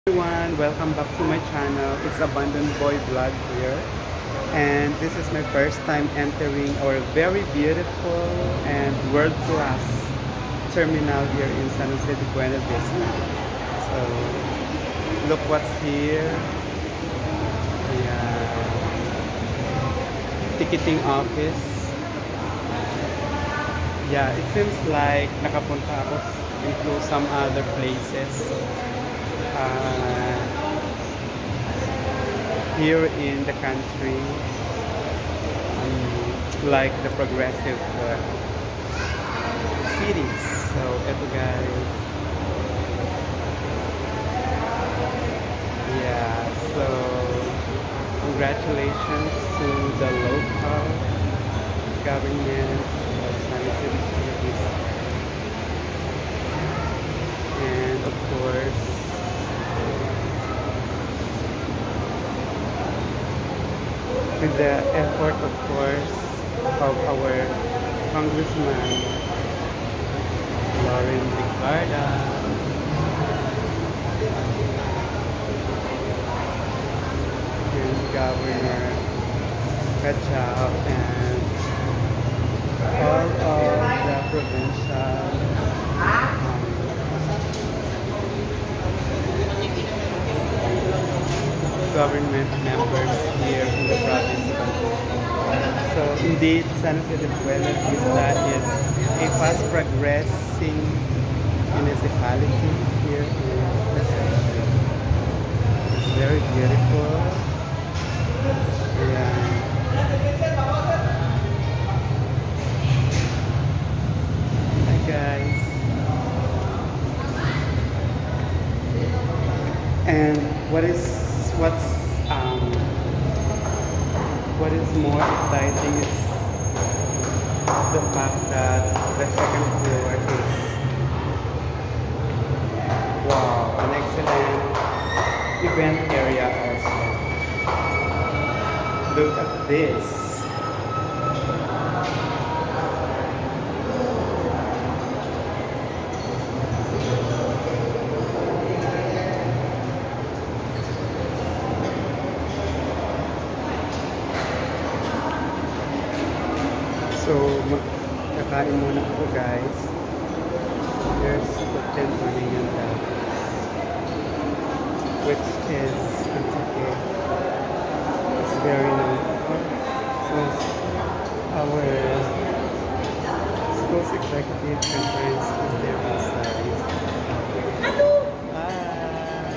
Everyone, welcome back to my channel. It's Abandoned Boy Vlog here, and this is my first time entering our very beautiful and world-class terminal here in San Jose de Buena Vista. So look what's here. Yeah, ticketing office. Yeah, it seems like nakapunta ako into some other places. Here in the country, like the progressive cities. So, eto guys. Yeah, so congratulations to the local government of San Jose de Buena Vista. And of course, with the effort, of course, of our Congressman Lauren Ricarda, and Governor Kachao, and all of the provincial government members here in the province of Antioquia. So indeed, San Jose de Buena Vista is a fast progressing municipality here in the country. It's very beautiful. Yeah. Hi guys. And what is more exciting is the fact that the second floor is wow, an excellent event area also. Look at this. So, kakain muna ako guys. Here's the Tenpanian which is Kentucky. It's very nice. So, our school's executive conference is there outside. Hello! Hi!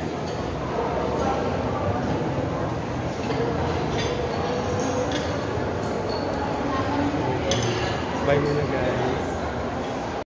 Bye muna guys.